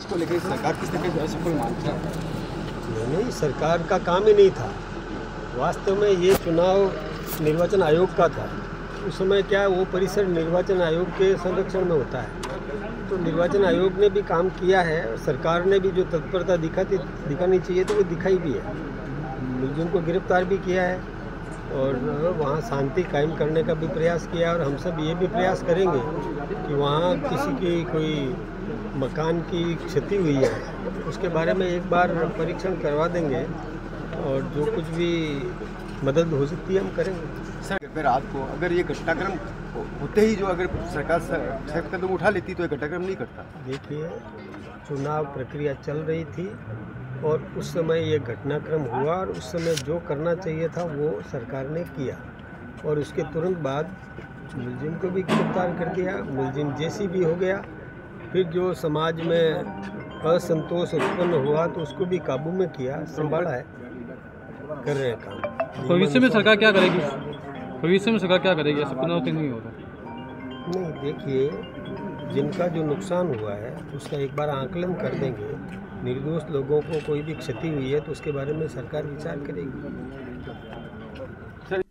जांच को लेकर सरकार किस तरह असफल मानती है? नहीं, सरकार का काम ही नहीं था। वास्तव में ये चुनाव निर्वाचन आयोग का था। उस समय क्या वो परिसर निर्वाचन आयोग के संरक्षण में होता है, तो निर्वाचन आयोग ने भी काम किया है और सरकार ने भी जो तत्परता दिखानी चाहिए तो वो दिखाई भी है। मुलजिम को गिरफ्तार भी किया है और वहाँ शांति कायम करने का भी प्रयास किया और हम सब ये भी प्रयास करेंगे कि वहाँ किसी की कोई मकान की क्षति हुई है उसके बारे में एक बार परीक्षण करवा देंगे और जो कुछ भी मदद हो सकती है हम करेंगे। सर, अगर आपको अगर ये घटनाक्रम होते ही जो अगर सरकार सख्त कदम उठा लेती तो ये घटनाक्रम नहीं करता। देखिए, चुनाव प्रक्रिया चल रही थी और उस समय ये घटनाक्रम हुआ और उस समय जो करना चाहिए था वो सरकार ने किया और उसके तुरंत बाद मुलजिम को भी गिरफ्तार कर दिया। मुलजिम जेसी भी हो गया। फिर जो समाज में असंतोष उत्पन्न हुआ तो उसको भी काबू में किया, संभाला है, कर रहे हैं काम। भविष्य में सरकार क्या करेगी? भविष्य में सरकार क्या करेगी? ऐसा पुनरावृत्ति नहीं होगा? नहीं, देखिए, जिनका जो नुकसान हुआ है उसका एक बार आकलन कर देंगे। निर्दोष लोगों को कोई भी क्षति हुई है तो उसके बारे में सरकार विचार करेगी।